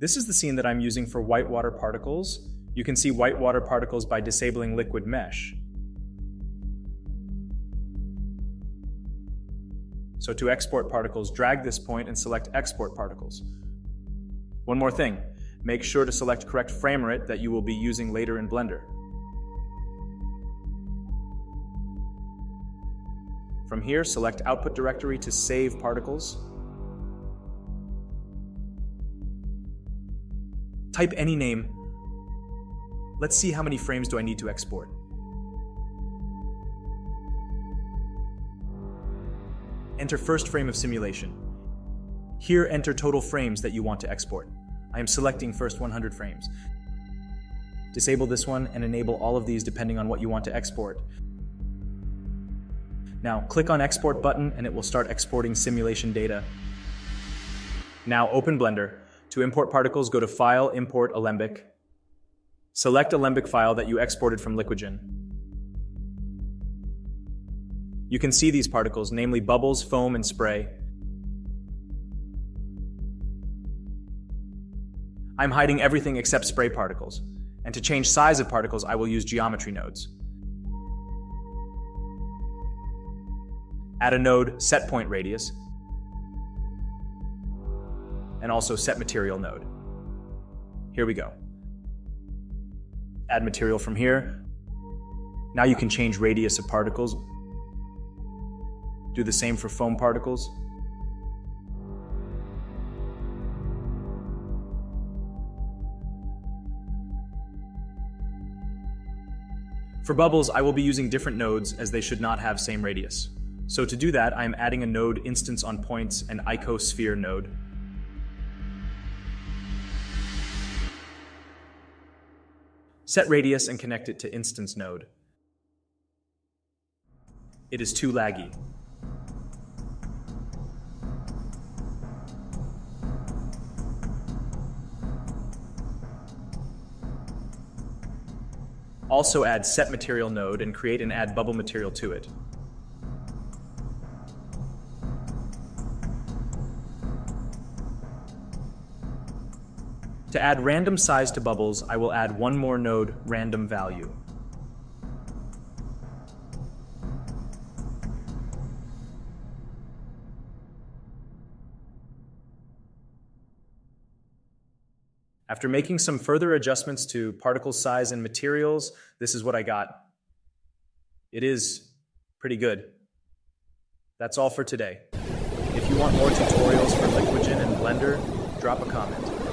This is the scene that I'm using for white water particles. You can see white water particles by disabling liquid mesh. So to export particles, drag this point and select Export Particles. One more thing, make sure to select correct frame rate that you will be using later in Blender. From here, select Output Directory to save particles. Type any name. Let's see how many frames do I need to export. Enter first frame of simulation. Here, enter total frames that you want to export. I am selecting first 100 frames. Disable this one and enable all of these depending on what you want to export. Now, click on Export button and it will start exporting simulation data. Now, open Blender. To import particles, go to File, Import Alembic. Select Alembic file that you exported from LiquiGen. You can see these particles, namely bubbles, foam, and spray. I'm hiding everything except spray particles. And to change size of particles, I will use geometry nodes. Add a node, set point radius, and also set material node. Here we go. Add material from here. Now you can change radius of particles. Do the same for foam particles. For bubbles, I will be using different nodes as they should not have same radius. So to do that, I am adding a node instance on points and icosphere node. Set radius and connect it to instance node. It is too laggy. Also add set material node and create and add bubble material to it. To add random size to bubbles, I will add one more node, random value. After making some further adjustments to particle size and materials, this is what I got. It is pretty good. That's all for today. If you want more tutorials for LiquiGen and Blender, drop a comment.